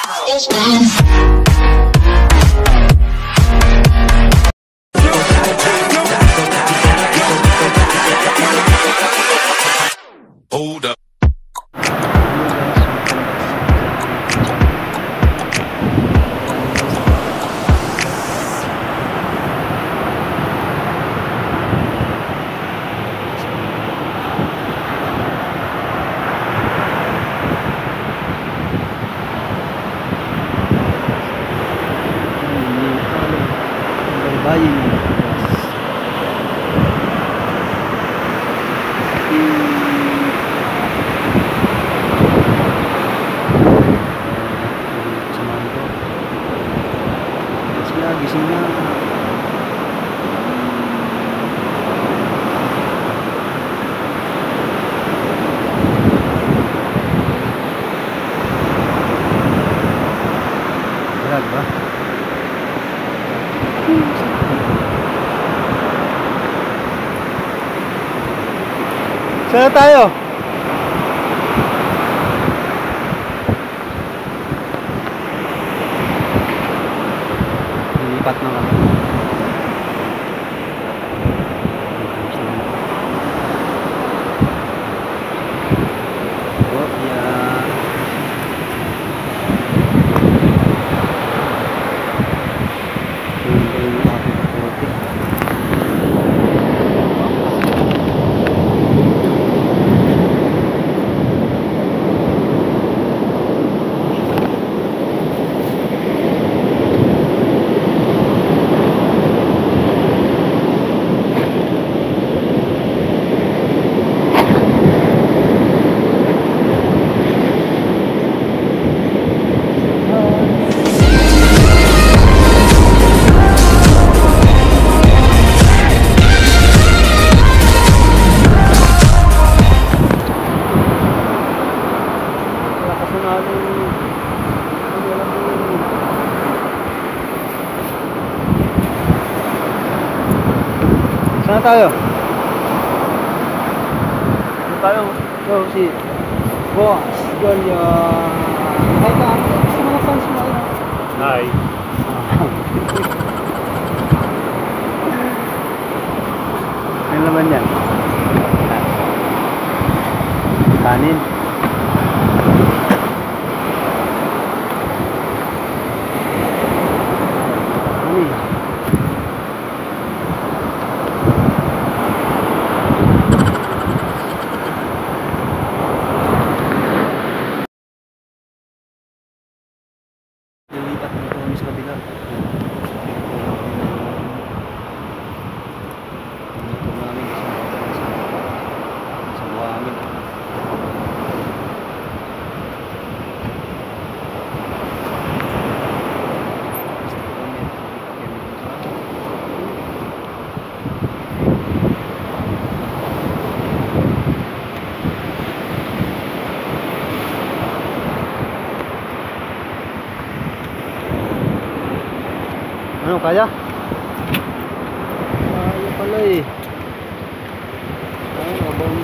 Hold up. Gising na. Lag ba? Saan tayo? Lipat na kami. Oh, yeah. Yung aking kapote. Saan tayo? Saan tayo? So, si Boss Golia. Hi ka, sa mga fans mo. Hi. Ano naman yan? Kanin. Lilipat dito kami sa kabila. Dito namin sa buhangin. Ano, kaya? Kaya pala eh. Ayun, abang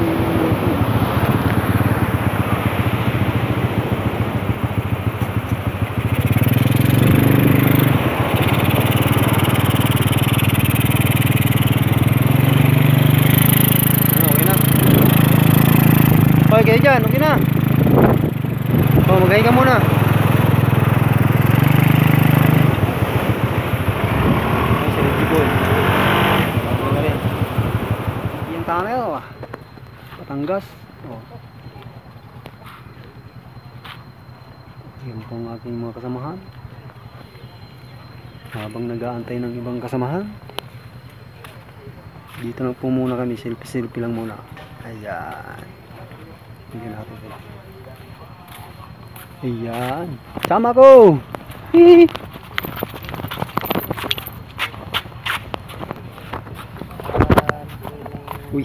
okay na. Okay kayo dyan, okay na. O, maghahin ka muna. Yung tunnel Batangas. Oh. Yan po ang aking mga kasamahan habang nag-aantay ng ibang kasamahan. Dito na po muna kami, selfie lang muna. Ayan, tingnan natin sila. Ayan, sama ko. Hihi. Uy.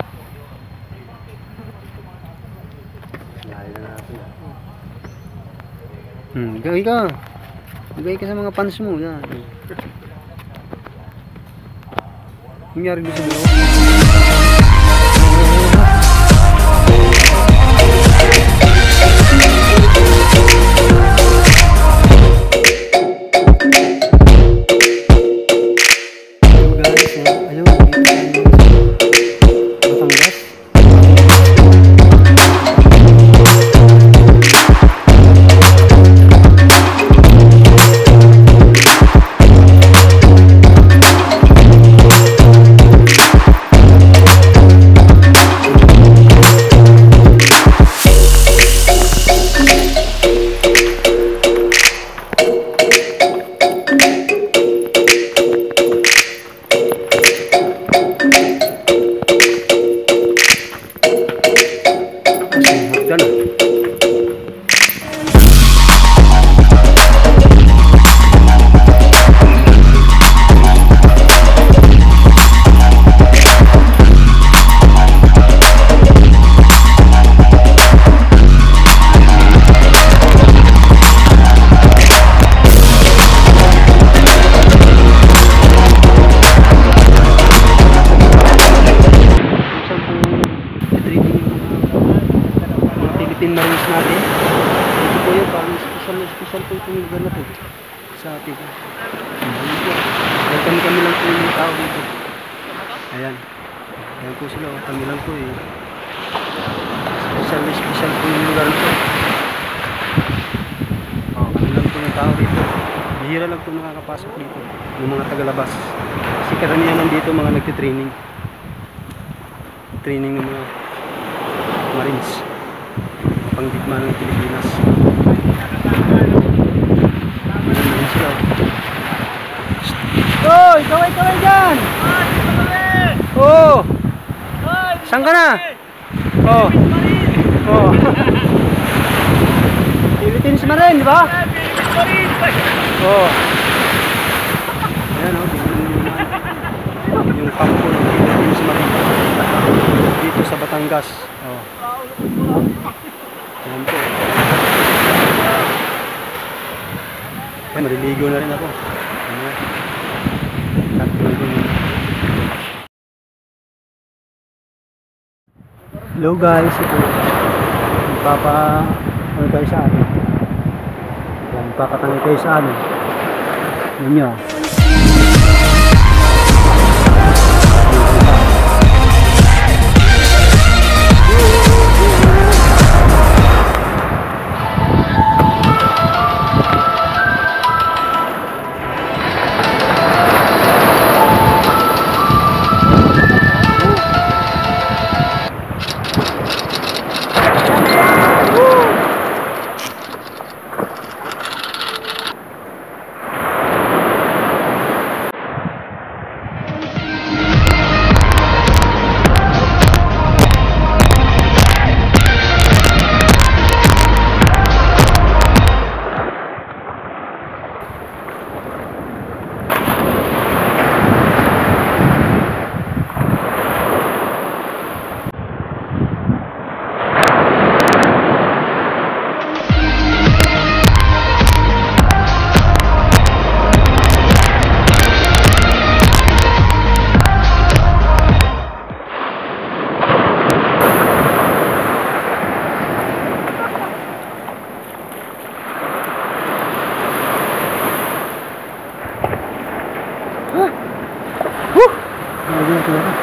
Layo na natin. Gawin ka. Gawin ka sa mga fans mo. Yan. Nangyari dito sa dalawa. special po itong lugar na to sa atin. Kami lang po yung tao dito. Ayan. Ayan po sila. Kami lang po eh. Special po yung lugar na to. Kami lang po yung tao dito. Bihira lang po makakapasok dito. Yung mga tagalabas. Kasi karamihan nandito mga nagtitraining. Training ng mga Marines. Pangdigma ng Pilipinas. Ayan sila. Hoy! Kaway dyan! Oh! Saan ka na? Oh! Oh! Philippines Marine, di ba? Oh! Ayan o, yung kampo ng Philippines Marine dito sa Batangas. Oh! Ayan po. Ayan, maliligo na rin ako. Ayan. Hello guys, ito ano tayo sa atin. Magpapatangi tayo sa atin. Yun nyo. Huh?